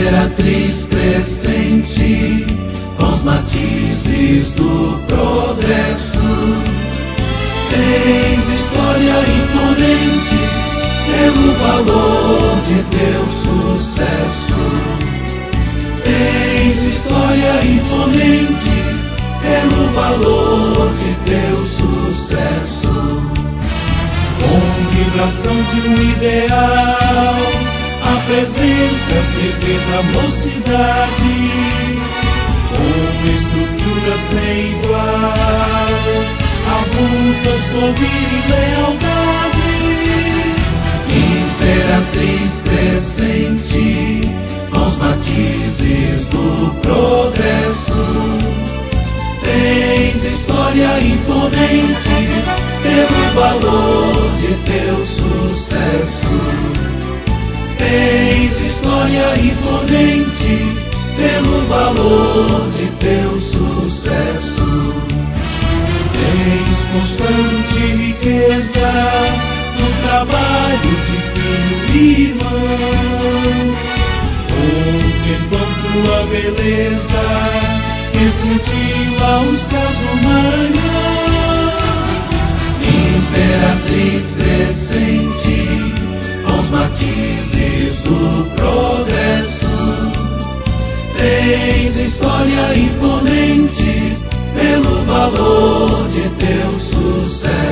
Imperatriz crescente, com os matizes do progresso, tens história imponente pelo valor de teu sucesso. Tens história imponente pelo valor de teu sucesso. Com vibração de um ideal, apresentas dever da mocidade, com estrutura sem igual, avultas porvir e lealdade. Imperatriz crescente, com os matizes do progresso, tens história imponente pelo valor de teu sucesso. Tens história imponente pelo valor de teu sucesso. Tens constante riqueza no trabalho de filho e irmão, contemplando tua beleza que incentiva os céus do Maranhão. Imperatriz crescente, com os matizes do progresso, tens história imponente pelo valor de teu sucesso.